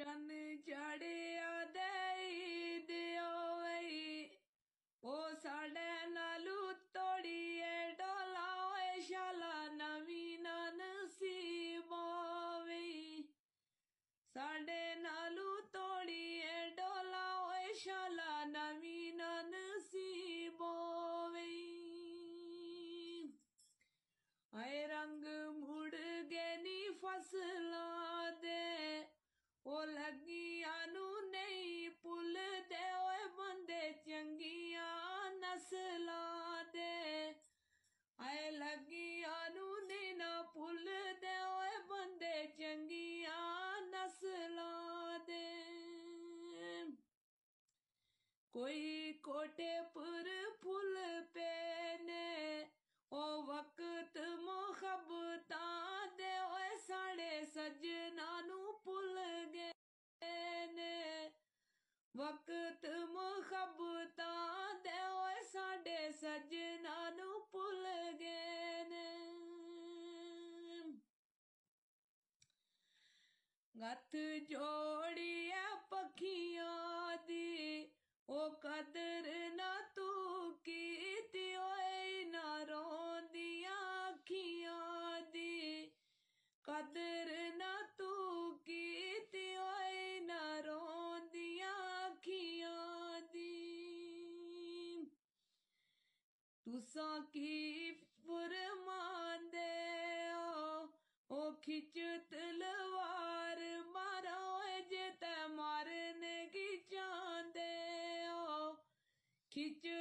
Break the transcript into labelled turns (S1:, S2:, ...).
S1: चन चढ़िया दई दियो ओ साढ़े नालू तोड़िए डोला शाला नवी नसीबो साढ़े नालू तोड़िए डोला शाला नवी नसीबो आए रंग मुड़ गए नी फसला दे ओ लगिया नू नहीं पुल दे ओए बंदे चंगिया नसला दे आए लगिया नू नहीं ना पुल दे ओए बंदे चंगिया नसला दे कोई कोटे पर फुल पेने ओ वक्त मोहब्बता दे ओए साढ़े सजना नू भुल गए ने वक्त मोहब्बता दे ओए साढ़े सजना नू भुल गए ने गथ जोड़िया पखियां दी ओ कदर ना तू कीती ओए ना रोंदिया अखियां दी कदर ना तू कीती ओए ना रोंदिया अखियां दी तुसा की फरमांदे ओ खिच तलवार मारा जे ते मारने की चांदे ओ खिच